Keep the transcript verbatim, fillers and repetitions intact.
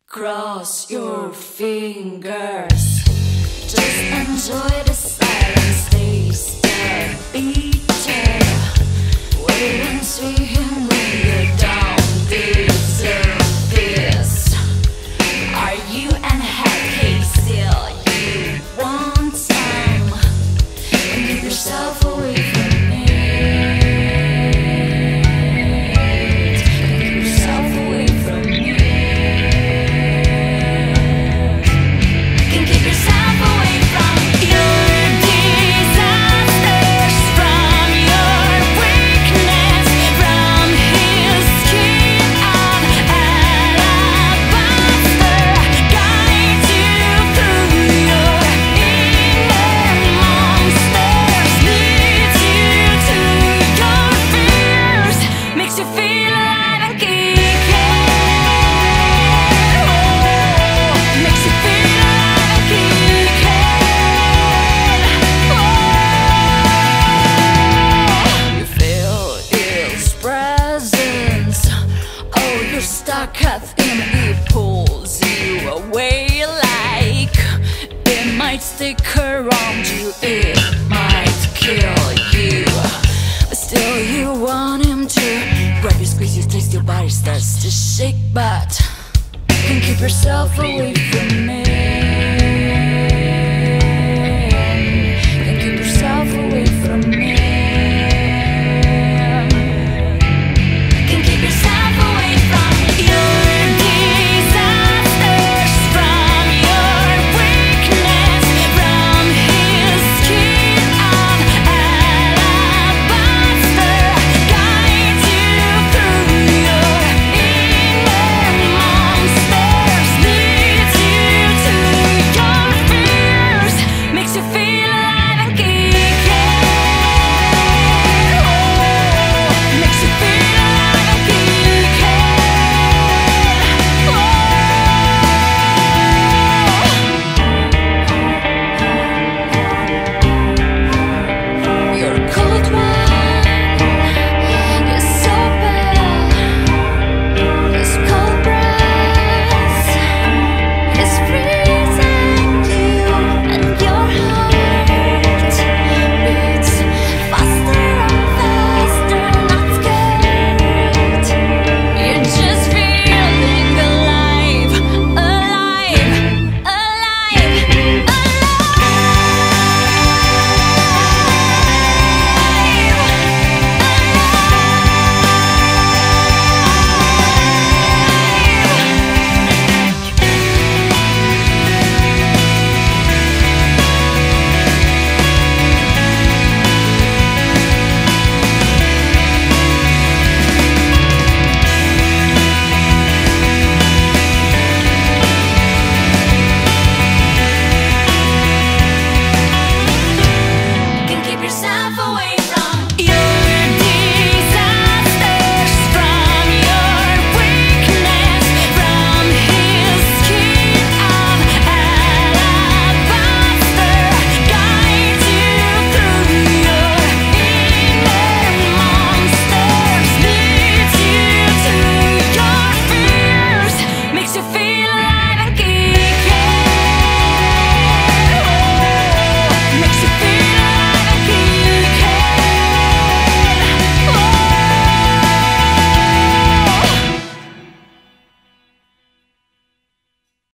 Cross your fingers. Just enjoy the silence. Taste the beating. Wait and see him when you're down. Deserve this. Are you unhappy still? You want some? And keep yourself away from it. Keep yourself away from it. Can keep yourself away from your disasters, from your weakness, from his skin of alabaster. Guide you through your inner monsters, leads you to your fears, makes you feel alive and kicking. Oh, makes you feel alive and kicking. Oh, you feel his presence. Oh, you're stuck at him. He pulls you away like it might stick around you. It might kill you, but still you want him to grab you, squeeze you, taste your body starts to shake, but can keep yourself away from me.